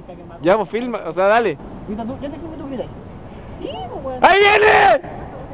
Ya, pues filma, o sea, dale. Grita tú, ya te grito, grita. Sí, pues, weón. ¡Ahí viene!